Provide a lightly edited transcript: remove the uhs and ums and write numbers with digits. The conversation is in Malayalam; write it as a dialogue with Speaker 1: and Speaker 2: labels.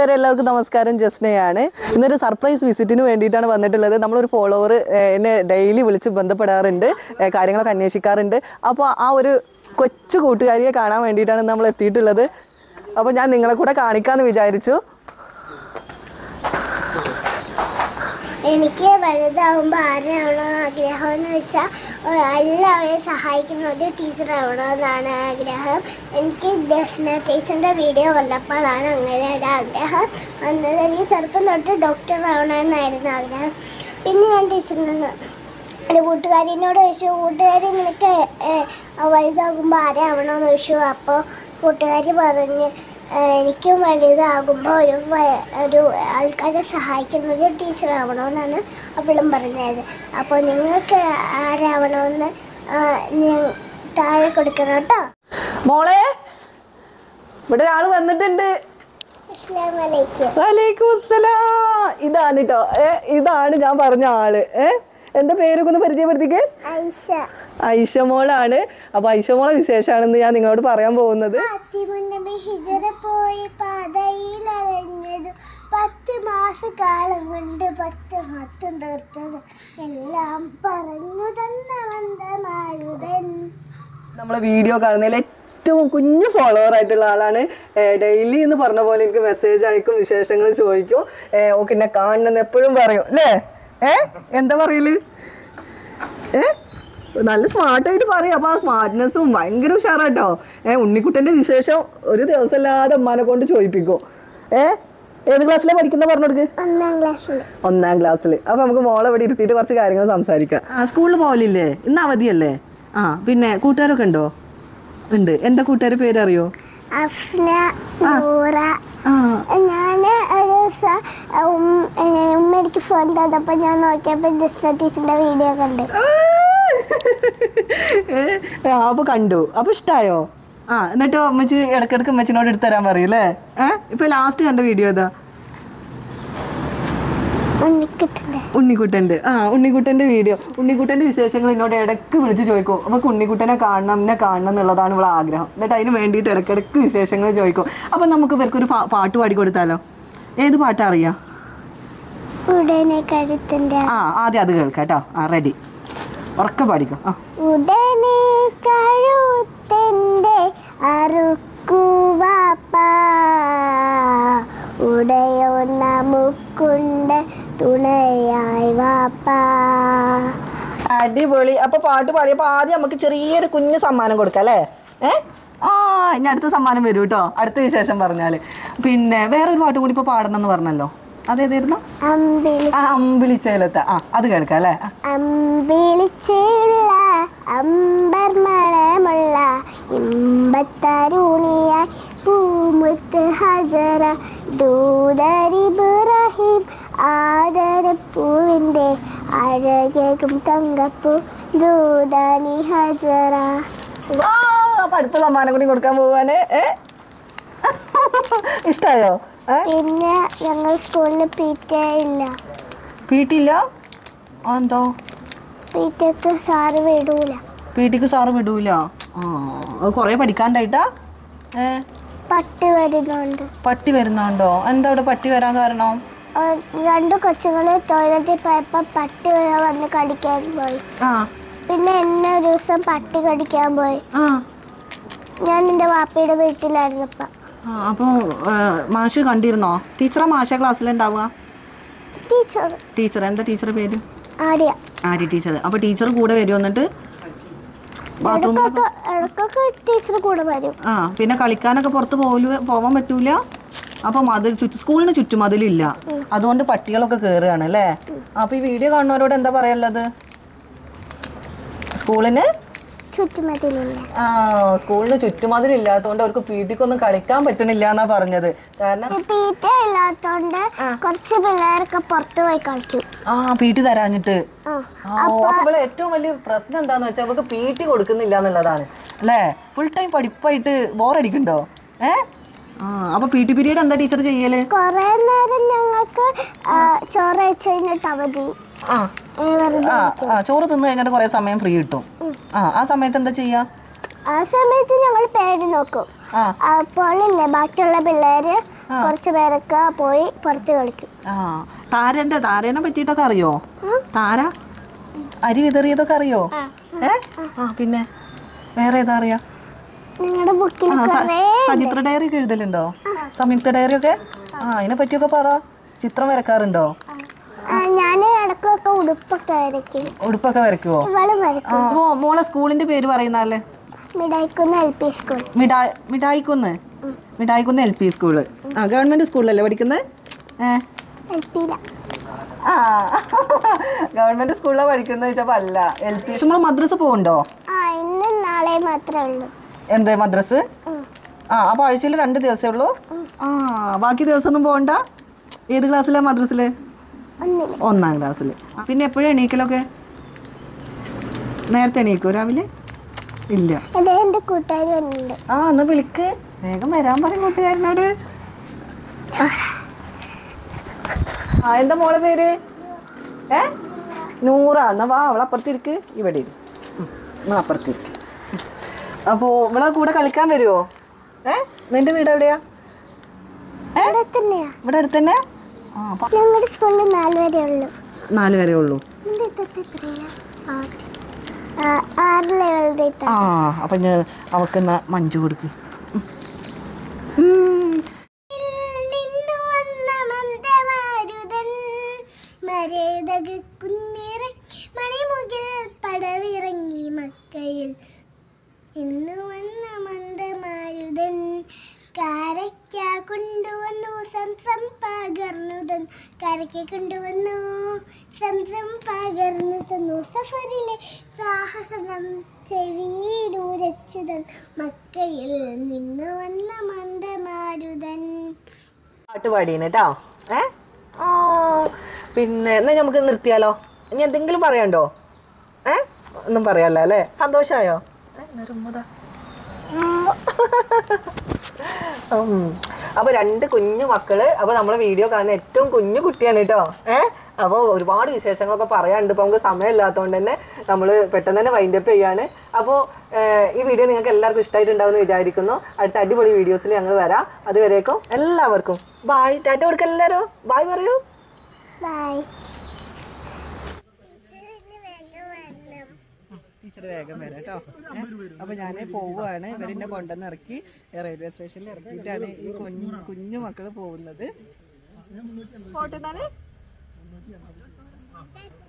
Speaker 1: കൂട്ടുകാരെ എല്ലാവർക്കും നമസ്കാരം. ജസ്നയാണ്. ഇന്നൊരു സർപ്രൈസ് വിസിറ്റിന് വേണ്ടിയിട്ടാണ് വന്നിട്ടുള്ളത്. നമ്മളൊരു ഫോളോവർ എന്നെ ഡെയിലി വിളിച്ച് ബന്ധപ്പെടാറുണ്ട്, കാര്യങ്ങളൊക്കെ അന്വേഷിക്കാറുണ്ട്. അപ്പോൾ ആ ഒരു കൊച്ചു കൂട്ടുകാരിയെ കാണാൻ വേണ്ടിയിട്ടാണ് നമ്മൾ എത്തിയിട്ടുള്ളത്. അപ്പോൾ ഞാൻ നിങ്ങളെ കൂടെ കാണിക്കാമെന്ന് വിചാരിച്ചു.
Speaker 2: എനിക്ക് വലുതാവുമ്പോൾ ആരാവണോ ആഗ്രഹം എന്ന് വെച്ചാൽ എല്ലാവരെയും സഹായിക്കുന്ന ഒരു ടീച്ചറാവണമെന്നാണ് ആഗ്രഹം. എനിക്ക് ജസ്ന ടീച്ചറിൻ്റെ വീഡിയോ കണ്ടപ്പോഴാണ് അങ്ങനെ ഒരു ആഗ്രഹം വന്നത്. എനിക്ക് ചെറുപ്പം തൊട്ട് ഡോക്ടർ ആവണമെന്നായിരുന്നു ആഗ്രഹം. പിന്നെ ഞാൻ ടീച്ചറിനോട് ഒരു കൂട്ടുകാരിനോട് ചോദിച്ചു, കൂട്ടുകാരി നിനക്ക് വലുതാകുമ്പോൾ ആരാവണമെന്ന് ചോദിച്ചു. അപ്പോൾ കൂട്ടുകാരി പറഞ്ഞ് എനിക്കും വലുതാകുമ്പോൾ ഒരു ആൾക്കാരെ സഹായിക്കുന്ന ഒരു ടീച്ചറാവണമെന്നാണ് അവളും പറഞ്ഞത്. അപ്പോൾ നിങ്ങൾക്ക് ആരാവണമെന്ന് ഞാൻ താഴെ കൊടുക്കണം കേട്ടോ.
Speaker 1: മോളെ, ഇവിടെ ഒരാൾ വന്നിട്ടുണ്ട്. വലൈക്കും അസ്സലാം. ഇതാണ് കേട്ടോ, ഇതാണ് ഞാൻ പറഞ്ഞ ആള്. എന്താ പേരൊക്കെ ഒന്ന് പരിചയപ്പെടുത്തിക്ക്. ഐഷ മോളാണ്. അപ്പൊ ഐഷ മോളെ വിശേഷമാണെന്ന് ഞാൻ നിങ്ങളോട് പറയാൻ പോകുന്നത്.
Speaker 2: 10 മാസക്കാലം കൊണ്ട് 10 മത്തം തീർത്തത് എല്ലാം പറഞ്ഞു തന്ന
Speaker 1: നമ്മളെ വീഡിയോ കാണുന്നതിൽ ഏറ്റവും കുഞ്ഞു ഫോളോവർ ആയിട്ടുള്ള ആളാണ്. ഡെയിലി എന്ന് പറഞ്ഞ പോലെ എനിക്ക് മെസ്സേജ് അയക്കും, വിശേഷങ്ങൾ ചോദിക്കും. ഓക്കെ, എന്നെ കാണണമെന്ന് എപ്പോഴും പറയും അല്ലേ? എന്താ പറയല്? നല്ല സ്മാർട്ടായിട്ട് പറയും. അപ്പോൾ ആ സ്മാർട്ട്നെസ്സും ഭയങ്കര ഉഷാറാട്ടോ. ഉണ്ണിക്കുട്ടൻ്റെ വിശേഷം ഒരു ദിവസം അല്ലാതെ അമ്മാനെ കൊണ്ട് ചോദിപ്പിക്കും. ഏത് ക്ലാസ്സിലാണ് പഠിക്കുന്ന പറഞ്ഞു കൊടുക്ക്. 1ാം ക്ലാസ്സിൽ. അപ്പോൾ നമുക്ക് മോളെ ഇവിടെ ഇരുത്തിയിട്ട് കുറച്ച് കാര്യങ്ങൾ സംസാരിക്കാം. സ്കൂളിൽ പോകലില്ലേ? ഇന്ന് അവധിയല്ലേ? പിന്നെ കൂട്ടുകാരൊക്കെ ഉണ്ടോ? ഉണ്ട്. എന്താ കൂട്ടുകാരുടെ പേരറിയോ?
Speaker 2: അഫ്ന, നൂറ. ഞാൻ ഒരു ദിവസം ഉമ്മ എനിക്ക് ഫോൺ തന്നപ്പോൾ ഞാൻ നോക്കിയപ്പോൾ ജസ്ന ടീച്ചറിൻ്റെ വീഡിയോ കണ്ടു.
Speaker 1: അപ്പോൾ കണ്ടു. അപ്പോൾ ഇഷ്ടമായോ? എന്നിട്ട് അമ്മച്ചി ഇടയ്ക്കിടയ്ക്ക് അമ്മച്ചിനോട് എടുത്തു തരാൻ പറയൂല്ലേ? ഇപ്പൊ ലാസ്റ്റ് കണ്ട വീഡിയോ ഏതാ? ഉണ്ണിക്കുട്ടൻ്റെ. ഉണ്ണിക്കുട്ടൻ്റെ വീഡിയോ. ഉണ്ണിക്കുട്ടൻ്റെ വിശേഷങ്ങൾ എന്നോട് ഇടയ്ക്ക് വിളിച്ച് ചോദിക്കും. നമുക്ക് ഉണ്ണിക്കുട്ടനെ കാണണം, എന്നെ കാണണം എന്നുള്ളതാണ് ഇവിടെ ആഗ്രഹം. എന്നിട്ട് അതിന് വേണ്ടിയിട്ട് ഇടയ്ക്കിടയ്ക്ക് വിശേഷങ്ങൾ ചോദിക്കും. അപ്പം നമുക്ക് ഇവർക്കൊരു പാട്ട് പാടി കൊടുത്താലോ? ഏത് പാട്ടാ അറിയാം? ആദ്യം അത് കേൾക്കാം കേട്ടോ. റെഡി? ഉറക്കെ പാടിക്കോ.
Speaker 2: ഉടനെ കഴുത്തൻ്റെ അറുക്കുവാപ്പാ, ഉടയോ നമുക്കുണ്ട് തുണയായി വാപ്പാ.
Speaker 1: അടിപൊളി. അപ്പൊ പാട്ട് പാടിയപ്പോൾ ആദ്യം നമുക്ക് ചെറിയൊരു കുഞ്ഞു സമ്മാനം കൊടുക്കാം അല്ലേ? ഇനി അടുത്ത സമ്മാനം വരും കേട്ടോ, അടുത്ത വിശേഷം പറഞ്ഞാല്. പിന്നെ വേറൊരു പാട്ട് കൂടി ഇപ്പൊ പാടണം എന്ന് പറഞ്ഞല്ലോ, അതേതായിരുന്നു? അമ്പിളിച്ചേലത്ത. അത് കേൾക്കാം അല്ലേ?
Speaker 2: അമ്പിളിച്ചേലുള്ള അമ്പർ മണമുള്ള ഇമ്പത്തരുണിയായി പൂമുത്ത് ഹജറ ദൂതരിബ്രാഹിം ആദരപ്പൂവിൻ്റെ അഴകേകും തങ്കപ്പൂ ദൂതാനി ഹജറ.
Speaker 1: അപ്പൊ അടുത്ത സമ്മാനം കൂടി കൊടുക്കാൻ പോവാന്. ഇഷ്ടായോ?
Speaker 2: പിന്നെ ഞങ്ങൾ സ്കൂളിൽ പി.ടി. ഇല്ല.
Speaker 1: പി.ടി. ഇല്ല? എന്തോ?
Speaker 2: പി.ടിക്ക് സാറ് വിടൂല.
Speaker 1: പി.ടിക്ക് സാറ് വിടൂല? കൊറേ പഠിക്കാണ്ടായിട്ടാ?
Speaker 2: പട്ടി വരുന്നുണ്ട്.
Speaker 1: പട്ടി വരുന്നുണ്ടോ? എന്താ അവിടെ പട്ടി വരാൻ കാരണം?
Speaker 2: 2 കൊച്ചുങ്ങള് ടോയ്ലറ്റിൽ പോയപ്പോ പട്ടി വന്ന് കടിക്കാൻ പോയി. പിന്നെ എന്നെ ഒരു ദിവസം പട്ടി കടിക്കാൻ പോയി. ഞാൻ എൻ്റെ വാപ്പയുടെ വീട്ടിലായിരുന്നപ്പോ.
Speaker 1: അപ്പൊ മാഷ് കണ്ടിരുന്നോ? ടീച്ചറാ മാഷ ക്ലാസ്സിലുണ്ടാവുക? ടീച്ചർ. എന്താ ടീച്ചറുടെ പേര്? ആര്യ ടീച്ചർ. അപ്പൊ ടീച്ചർ കൂടെ വരും, എന്നിട്ട്
Speaker 2: ടീച്ചർ കൂടെ വരും.
Speaker 1: പിന്നെ കളിക്കാനൊക്കെ പുറത്ത് പോവാൻ പറ്റൂല. അപ്പൊ സ്കൂളിന് ചുറ്റുമതിലില്ല, അതുകൊണ്ട് പട്ടികളൊക്കെ കയറുകയാണ് അല്ലേ? അപ്പൊ ഈ വീഡിയോ കാണുന്നവരോട് എന്താ പറയാനുള്ളത്? സ്കൂളിന് സ്കൂളിന് ചുറ്റുമതിലില്ലാത്തോണ്ട് അവർക്ക് പി.ടിക്കൊന്നും കളിക്കാൻ പറ്റണില്ല എന്നാ പറഞ്ഞത്. കാരണം
Speaker 2: കുറച്ച് പിള്ളേരൊക്കെ പുറത്തു പോയി കളിക്കും.
Speaker 1: പി.ടി തരാഞ്ഞിട്ട്. അപ്പോൾ ഏറ്റവും വലിയ പ്രശ്നം എന്താന്ന് വെച്ചാൽ അവർക്ക് പി.ടി കൊടുക്കുന്നില്ല എന്നുള്ളതാണ് അല്ലേ? ഫുൾ ടൈം പഠിപ്പായിട്ട് ബോറടിക്കണ്ടോ? അപ്പൊ പി.ടി പീരീഡ് എന്താ ടീച്ചർ ചെയ്യല്?
Speaker 2: കൊറേ നേരം ഞങ്ങൾക്ക് ചോറ് വെച്ച് കഴിഞ്ഞിട്ട് അവധി.
Speaker 1: ചോറ് തിന്നു കഴിഞ്ഞിട്ട് കുറെ സമയം ഫ്രീ കിട്ടും. ആ സമയത്ത് എന്താ ചെയ്യാ?
Speaker 2: ആ സമയത്ത് ഞങ്ങൾ പേര് നോക്കും. അപ്പോഴില്ലേ ബാക്കിയുള്ള പിള്ളേര് കുറച്ച് പേരൊക്കെ പോയി പുറത്ത് കളിക്കും.
Speaker 1: ആ താരേനെ പറ്റിയിട്ടൊക്കെ അറിയോ? താര അരി വിതറിയതൊക്കെ അറിയോ? പിന്നെ വേറെ ഏതാ അറിയാ?
Speaker 2: നിങ്ങളുടെ ബുക്കിൽ
Speaker 1: സചിത്ര ഡയറി ഒക്കെ എഴുതലുണ്ടോ? സംയുക്ത ഡയറി ഒക്കെ? അതിനെ പറ്റിയൊക്കെ പറ. ചിത്രം വരക്കാറുണ്ടോ?
Speaker 2: ഞാൻ ഇടക്കൊക്കെ ഉടുപ്പൊക്കെ വരയ്ക്കും.
Speaker 1: ഉടുപ്പൊക്കെ വരയ്ക്കുവോ? മോളെ സ്കൂളിന്റെ പേര് പറയുന്നാലേ?
Speaker 2: Mittayikkunnu LP school.
Speaker 1: Mittayikkunnu LP school. Government സ്കൂളിലല്ലേ പഠിക്കുന്നത്? ഗവൺമെന്റ് സ്കൂളിലാണ് പഠിക്കുന്ന ചോദിച്ചപ്പോ അല്ല, LP. നമ്മൾ മദ്രസ പോകണ്ടോ?
Speaker 2: ഇന്നും നാളെ മാത്രമേ ഉള്ളൂ.
Speaker 1: എന്ത് മദ്രസ്? അപ്പൊ ആഴ്ചയിൽ 2 ദിവസമേ ഉള്ളൂ. ബാക്കി ദിവസം ഒന്നും പോകണ്ട. ഏത് ക്ലാസ്സിലാ മദ്രസില്? 1ാം ക്ലാസ്സില്. പിന്നെ എപ്പോഴും എണീക്കലൊക്കെ? നേരത്തെ എണീക്കോ രാവിലെ? ഇല്ല.
Speaker 2: എന്റെ കൂട്ടുകാർ വന്നിട്ടുണ്ട്.
Speaker 1: എന്നാ വിളിക്ക്, വേഗം വരാൻ പറയും കൂട്ടുകാരനോട്. എന്താ മോളെ പേര്? നൂറ. എന്നാ വാ, അവളപ്പുറത്തിരിക്ക്, ഇവിടെ ഇരി. അപ്പുറത്തിരിക്ക്. അപ്പോ ഇവളെ കൂടെ കളിക്കാൻ വരുമോ? നിന്റെ വീട് എവിടെയാ? ഇവിടെ അടുത്ത് തന്നെ.
Speaker 2: ഞങ്ങളുടെ സ്കൂളിൽ 4 വരെ ഉള്ളൂ.
Speaker 1: 4 വരെ ഉള്ളൂ. അപ്പൊ ഞാൻ അവക്ക് മഞ്ജു കൊടുക്ക്.
Speaker 2: പടവിറങ്ങി മക്കയിൽ ഇന്നു വന്ന മന്ദമാരുതൻ കാരയ്ക്ക കൊണ്ടുവന്നു സംസം പകർന്നുതൻ കരയ്ക്ക് കൊണ്ടുവന്നു സംസം പകർന്നു തന്നു സഫറിലെ സാഹസം ചെവിയിലൂരച്ചുതൻ മക്കയിൽ നിന്ന് വന്ന മന്ദമാരുതൻ.
Speaker 1: പാട്ട് പാടീന് കേട്ടോ. പിന്നെ എന്നാ നമുക്ക് നിർത്തിയാലോ? ഇനി എന്തെങ്കിലും പറയാണ്ടോ? ഒന്നും പറയാല്ലോ അല്ലേ? സന്തോഷായോ? അപ്പൊ 2 കുഞ്ഞു മക്കള്. അപ്പൊ നമ്മളെ വീഡിയോ കാണുന്ന ഏറ്റവും കുഞ്ഞു കുട്ടിയാണ് കേട്ടോ. അപ്പോൾ ഒരുപാട് വിശേഷങ്ങളൊക്കെ പറയാനുണ്ട്. ഇപ്പൊ നമുക്ക് സമയമില്ലാത്തതുകൊണ്ട് തന്നെ നമ്മൾ പെട്ടെന്ന് തന്നെ വൈൻഡപ്പ് ചെയ്യാണ്. അപ്പോൾ ഈ വീഡിയോ നിങ്ങൾക്ക് എല്ലാവർക്കും ഇഷ്ടമായിട്ടുണ്ടാവുമെന്ന് വിചാരിക്കുന്നു. അടുത്ത അടിപൊളി വീഡിയോസിൽ ഞങ്ങൾ വരാം. അതുവരേക്കും എല്ലാവർക്കും ബായ്. ടാറ്റ കൊടുക്ക എല്ലാവരും. ബായ് പറയൂ. ടീച്ചർ വേഗം വരാം കേട്ടോ. അപ്പൊ ഞാൻ പോവുകയാണ്. ഇവരെന്നെ കൊണ്ടുവന്ന് ഇറക്കി റെയിൽവേ സ്റ്റേഷനിൽ ഇറക്കിയിട്ടാണ് ഈ കുഞ്ഞു മക്കള് പോകുന്നത്. പോട്ടെ.